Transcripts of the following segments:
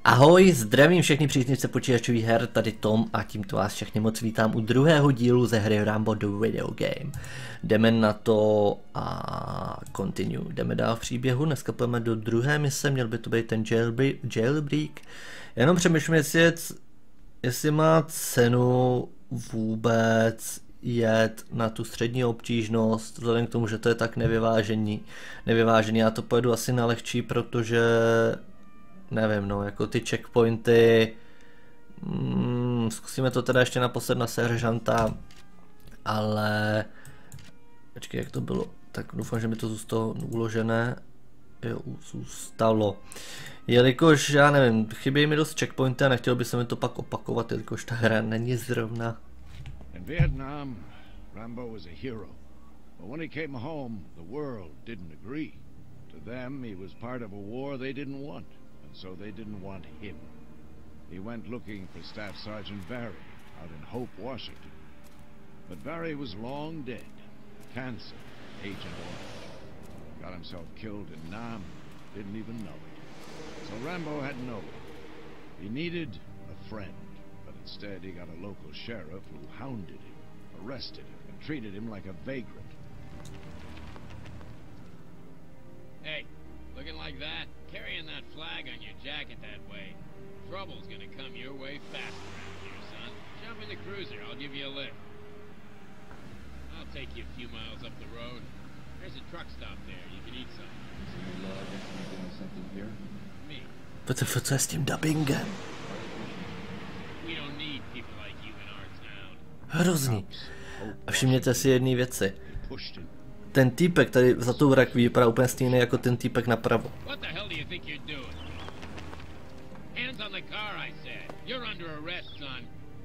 Ahoj, zdravím všechny příznivce počítačových her, tady Tom a tímto vás všechny moc vítám u druhého dílu ze hry Rambo The Video Game. Jdeme na to a continue. Jdeme dál v příběhu, dneska půjdeme do druhé mise, měl by to být ten jailbreak. Jenom přemýšlím, jestli má cenu vůbec jet na tu střední obtížnost, vzhledem k tomu, že to je tak nevyvážený. Já to pojedu asi na lehčí, protože nevím, no, jako ty checkpointy, zkusíme to teda ještě naposled na seržanta, ale počkej, jak to bylo, tak doufám, že mi to zůstalo uložené, jo, zůstalo, jelikož, já nevím, chybějí mi dost checkpointy a nechtěl by se mi to pak opakovat, jelikož ta hra není zrovna. In Vietnam, Rambo was a hero, but when he came home, the world didn't agree. To them, he was part of a war they didn't want. And so they didn't want him. He went looking for Staff Sergeant Barry out in Hope, Washington. But Barry was long dead. Cancer, Agent Orange. Got himself killed in Nam, didn't even know it. So Rambo had no one. He needed a friend, but instead he got a local sheriff who hounded him, arrested him, and treated him like a vagrant. Hey, looking like that? Carrying that flag on your jacket that way. Trouble's gonna come your way fast around here, son. Jump in the cruiser, I'll give you a lift. I'll take you a few miles up the road. There's a truck stop there, you can eat something. Me. Co je s tím dubbingem? We don't need people like you in our town. Hrozný. A všimněte si jedné věci. Ten týpek tady za tou rakví vypadá úplně stejný jako ten týpek napravo. What the hell do you think you're doing? Hands on the car, I said. You're under arrest, son.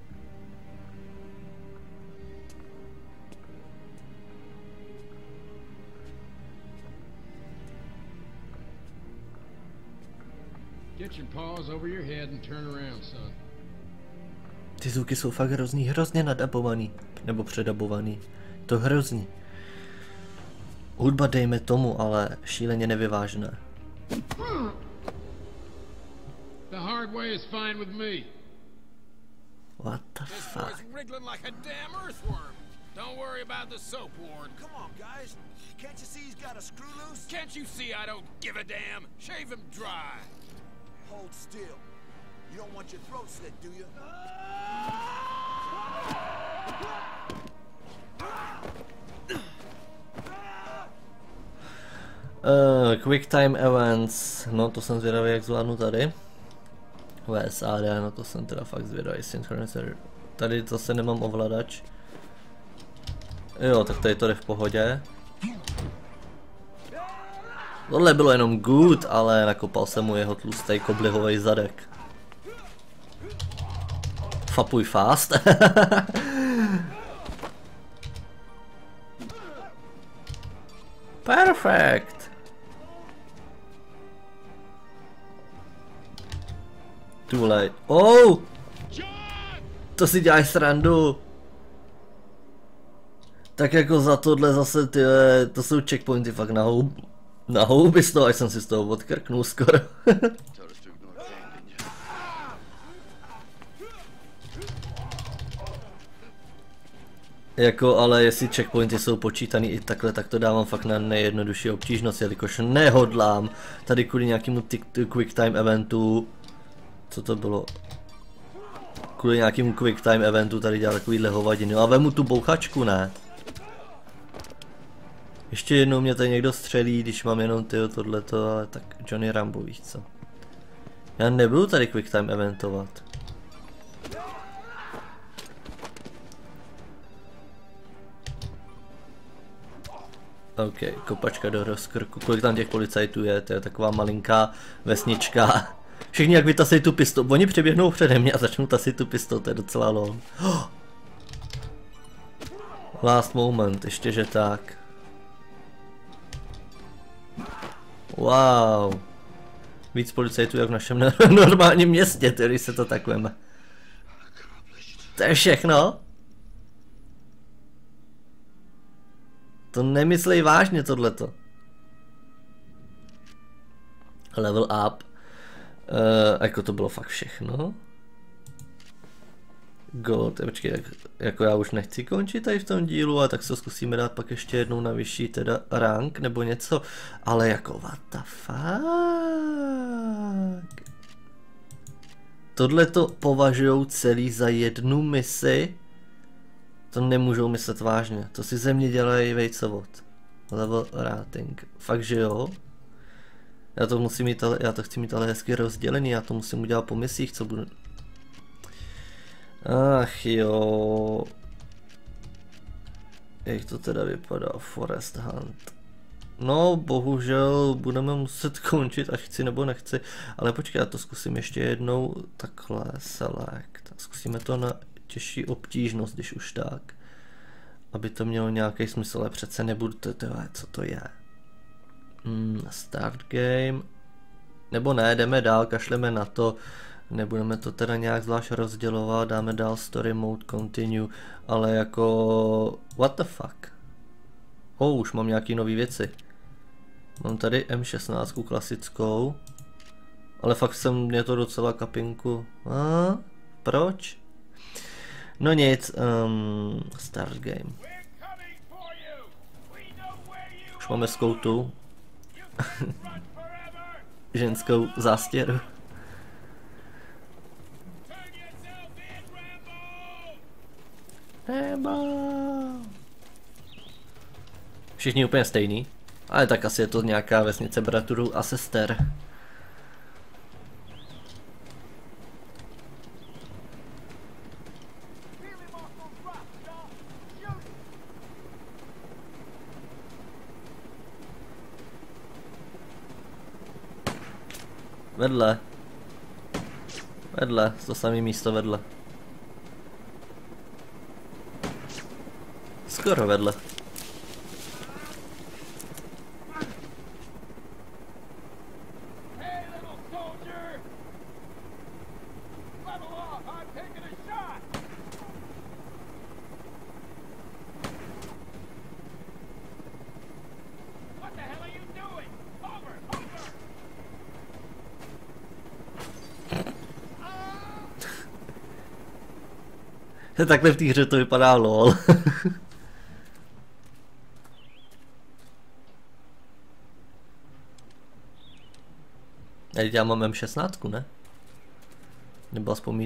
Get your paws over your head and turn around, son. Ty zvuky jsou fakt hrozný, hrozně nadabovaný, nebo předabovaný. To hrozný. Hudba dejme tomu, ale šíleně nevyvážené. The hard way is fine with me. What the fuck? Wriggling like a damn earthworm. Don't worry about the soap ward. Come on, guys. Can't you see he's got a screw loose? Can't you see I don't give a damn? Shave him dry. Hold still. You don't want your throat slit, do you? Quick time events, no to jsem zvědavý, jak zvládnu tady. VSAD, no to jsem teda fakt zvědavý, synchronizer. Tady zase nemám ovladač. Jo, tak tady to jde v pohodě. Tohle bylo jenom good, ale nakopal jsem mu jeho tlustý koblihový zadek. Fapuj fast. Perfect. Too late. Oh! To si děláš srandu. Tak jako za tohle zase tyhle, to jsou checkpointy fakt na houby z toho, až jsem si z toho odkrknul skoro. Jako, ale jestli checkpointy jsou počítaný i takhle, tak to dávám fakt na nejjednodušší obtížnost, jelikož nehodlám tady kvůli nějakému quick time eventu. Co to bylo? Kvůli nějakému quick time eventu tady dělá takovýhle hovadiny. A vemu tu bouchačku, ne? Ještě jednou mě tady někdo střelí, když mám jenom tohleto, ale tak Johnny Rambo, víš co? Já nebudu tady quick time eventovat. OK, kopačka do rozkrku. Kolik tam těch policajtů je? To je taková malinká vesnička. Všichni jak vytasejí tu pistol. Oni přeběhnou přede mě a začnou tasit tu pistol, to je docela lol. Last moment, ještě že tak. Wow. Víc policajtů jak v našem normálním městě, když se to tak veme. To je všechno? To nemyslej vážně tohleto. Level up. Jako to bylo fakt všechno. Gold, počkej, jako já už nechci končit tady v tom dílu, a tak se zkusíme dát pak ještě jednou na vyšší teda rank nebo něco, ale jako what the fuck. Tohle to považujou celý za jednu misi, to nemůžou myslet vážně, to si ze mě dělají vejcovod. Level rating, fakt že jo? Já to musím mít, já to chci mít ale hezky rozdělený, já to musím udělat po misích, co budu... Ach jo. Jak to teda vypadá? Forest Hunt. No, bohužel budeme muset končit, ať chci nebo nechci. Ale počkej, já to zkusím ještě jednou. Takhle, select. Zkusíme to na těžší obtížnost, když už tak. Aby to mělo nějaký smysl, ale přece nebudu co to je. Start game. Nebo ne, jdeme dál, kašleme na to. Nebudeme to teda nějak zvlášť rozdělovat, dáme dál story mode, continue, ale jako... What the fuck? Už mám nějaký nový věci. Mám tady M16 klasickou, ale fakt mě to docela kapinku. Proč? No nic, start game. Už máme skoutu. Ženskou zástěru. Všichni úplně stejný, ale tak asi je to nějaká vesnice bratrů a sester. Vedle. Vedle, to samé místo vedle. Skoro vedle. Takhle v té hře to vypadá lol. Já mám M16, ne? Nebo aspoň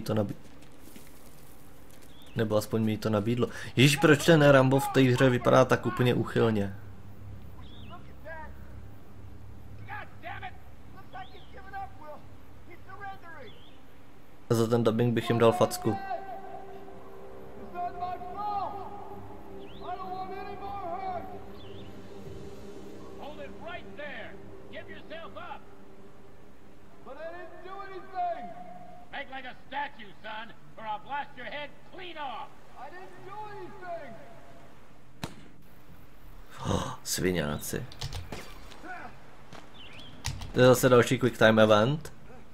mi to nabídlo. Ježíš, proč ten Rambo v té hře vypadá tak úplně úchylně? Za ten dubbing bych jim dal facku. Sviňáci. To je zase další quick time event.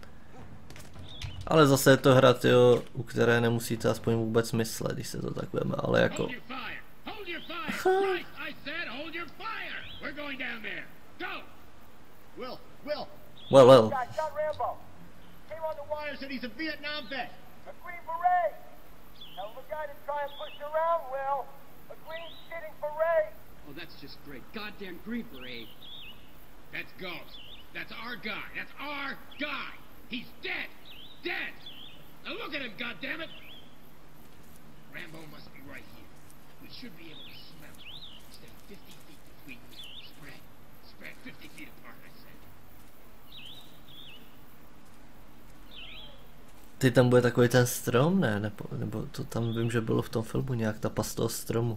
Ale zase je to hra, tyjo, u které nemusíte aspoň vůbec myslet, když se to tak veme, ale jako... Well. Oh, that's just great. Goddamn Green Beret. That's Ghost. That's our guy. That's our guy. He's dead. Dead. Now look at him, goddammit. Rambo must be right here. We should be able to smell him. Stay 50 feet between me. Spread 50 feet apart, I said. Ty, tam bude takový ten strom, ne? Nebo to tam vím, že bylo v tom filmu nějak ta pas toho stromu.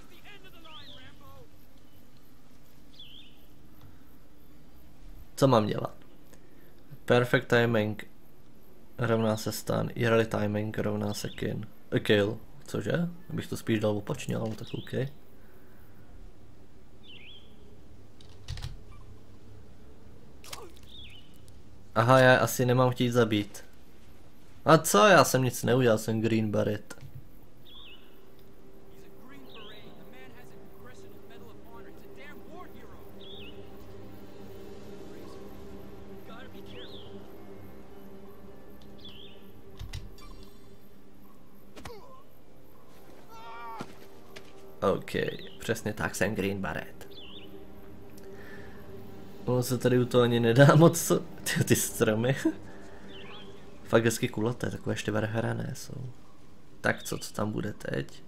Co mám dělat? Perfect timing rovná se stun, early timing rovná se kill. Cože? Bych to spíš dal opačně, ale tak OK. Aha, já asi nemám chtít zabít. A co? Já jsem nic neudělal, jsem Green Beret. OK, přesně tak, jsem Green Beret. Ono se tady u toho ani nedá moc, ty stromy. Fakt hezky kulaté, takové ještě verhrané jsou. Tak co tam bude teď?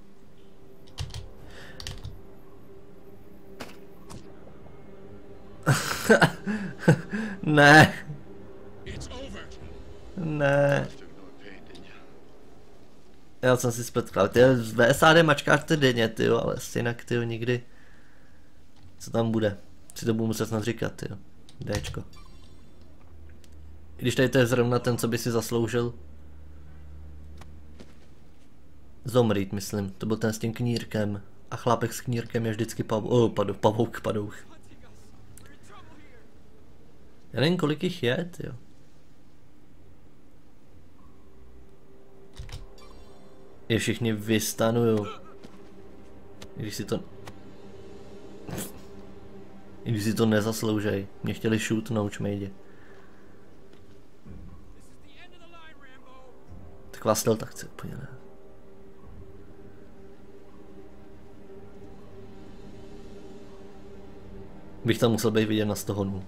Ne. Ne. Já jsem si spletkal, ty VSAD mačkáš ty denně, tyjo, ale jinak tyjo nikdy. Co tam bude? Si to budu muset snad říkat, tyjo. Dčko. I když tady to je zrovna ten, co by si zasloužil. Zomrít, myslím, to byl ten s tím knírkem. A chlápek s knírkem je vždycky padouch. Já nevím, kolik jich je, tyjo. Je všichni vystanuju. I když si to nezasloužej. Mě chtěli shootnout, šmejdi. Taková stealth akce úplně ne. Bych tam musel být vidět na 100 honů.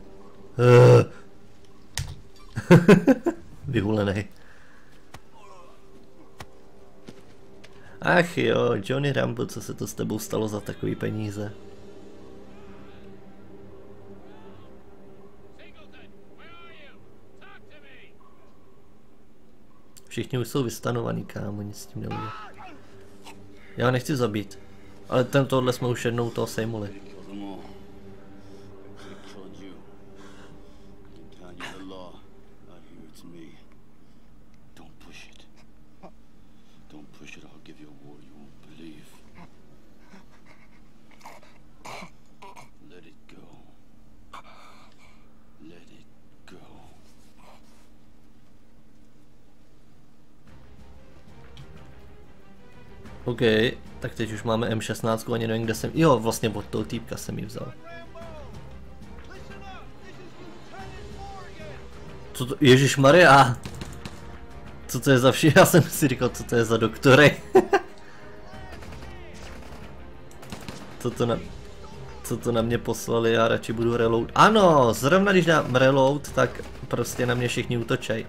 Vyhulenej. Ach jo, Johnny Rambo, co se to s tebou stalo za takový peníze? Všichni už jsou vystanovaný, kámo, nic s tím neudělá. Já nechci zabít, ale tohle jsme už jednou toho sejmuli. OK, tak teď už máme M16, ani nevím, kde jsem... Jo, vlastně od toho týpka jsem ji vzal. Co to... Ježišmarja! Co to je za vši... Já jsem si říkal, co to je za doktory. Co to na mě poslali, já radši budu reload. Ano, zrovna když dám reload, tak prostě na mě všichni útočej.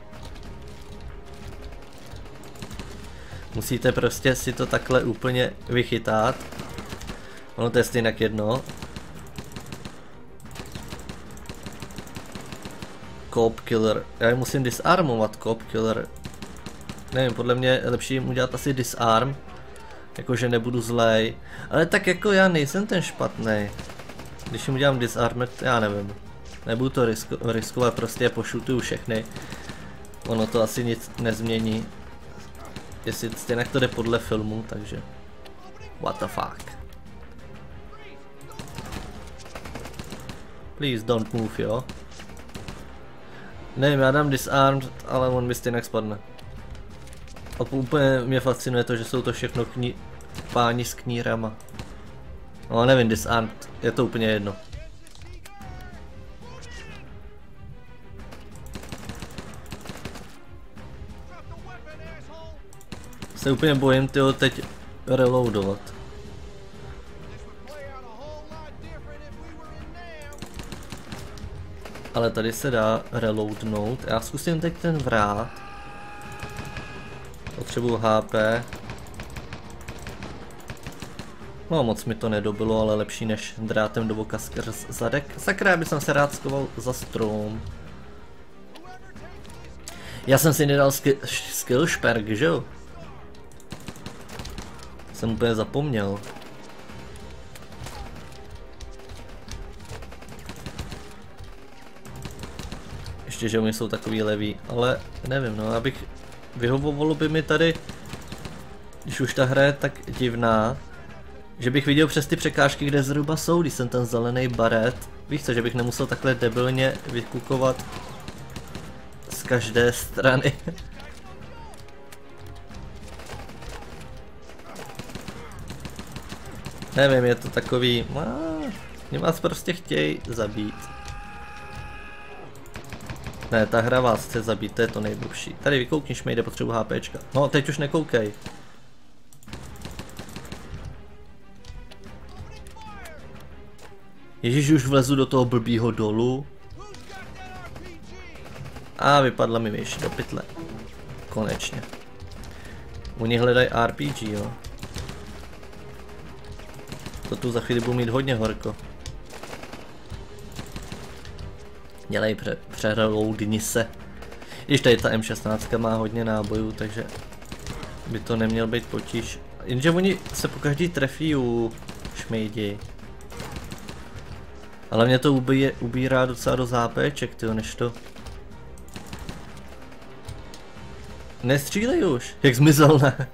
Musíte prostě si to takhle úplně vychytat. Ono to je stejně jedno. Cop killer. Já musím disarmovat cop killer. Nevím, podle mě je lepší jim udělat asi disarm. Jakože nebudu zlej. Ale tak jako já nejsem ten špatný. Když jim udělám disarmet, já nevím. Nebudu to riskovat, prostě je pošutuju všechny. Ono to asi nic nezmění. Jestli stejně to jde podle filmu, takže... What the fuck. Please don't move, jo. Nevím, já dám disarmed, ale on mi stejně spadne. A úplně mě fascinuje to, že jsou to všechno páni s knírama. No nevím, disarmed, je to úplně jedno. Se úplně bojím, tyjo, teď reloadovat. Ale tady se dá reloadnout. Já zkusím teď ten vrát. Potřebuju HP. No moc mi to nedobilo, ale lepší než drátem do voka skrz zadek. Sakra, bych se rád schoval za strom. Já jsem si nedal skill šperk, že jo? Jsem úplně zapomněl. Ještě, že oni jsou takový leví, ale nevím, no, abych vyhovovalo by mi tady, když už ta hra je tak divná, že bych viděl přes ty překážky, kde zhruba jsou, když jsem ten zelený baret. Víš co, že bych nemusel takhle debilně vykukovat z každé strany. Nevím, je to takový... Mě vás prostě chtějí zabít. Ne, ta hra vás chce zabít, to je to nejblbší. Tady vykoukniš, mi jde potřebu HPčka. No, teď už nekoukej. Ježíš, už vlezu do toho blbýho dolu. A vypadla mi myš do pytle. Konečně. Oni hledají RPG, jo. To tu za chvíli budu mít hodně horko. Dělej, přereloadni se. Když tady ta M16 má hodně nábojů, takže by to neměl být potíž. Jenže oni se pokaždý trefí u šmejdi. Ale mě to ubírá docela do zápeček, tyjo, než to. Nestřílej už, jak zmizel, ne?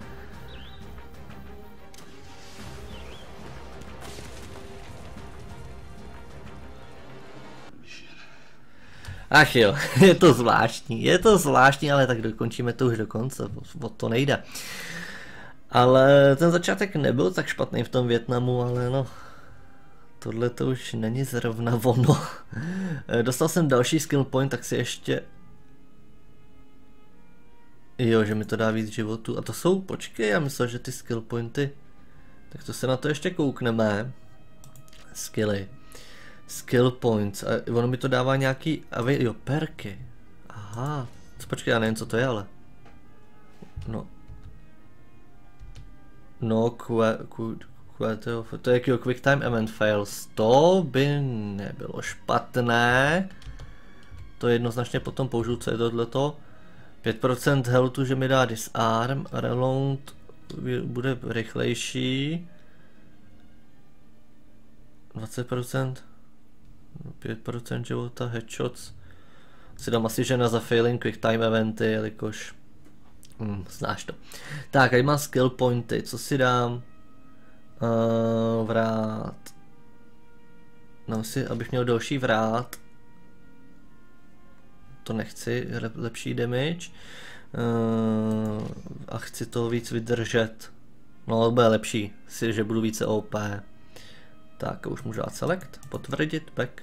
Ach jo, je to zvláštní, ale tak dokončíme to už do konce, o to nejde. Ale ten začátek nebyl tak špatný v tom Vietnamu, ale no, tohle to už není zrovna ono. Dostal jsem další skill point, tak si ještě... Jo, že mi to dá víc životu. A to jsou, počkej, já myslel, že ty skill pointy... Tak to se na to ještě koukneme. Skilly. Skill points. A ono mi to dává nějaký... Jo, perky. Aha. Počkej, já nevím, co to je, ale... No, to je jakýho quick time event fails. To by nebylo špatné. To jednoznačně potom použiju, co je tohleto. 5% healthu, že mi dá disarm. Reload bude rychlejší. 20%. 5% života, headshots. Si dám asi žena za failing quick time eventy, jelikož... znáš to. Tak, tady mám skill pointy, co si dám? Vrát. Dám si, abych měl další vrát. To nechci, lepší damage. A chci to víc vydržet. No, to bude lepší, si, že budu více OP. Tak, už můžu dát select, potvrdit, back.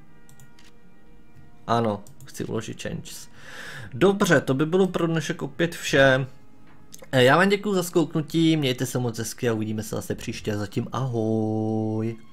Ano, chci uložit changes. Dobře, to by bylo pro dnešek opět vše. Já vám děkuju za zkouknutí, mějte se moc hezky a uvidíme se zase příště. Zatím ahoj.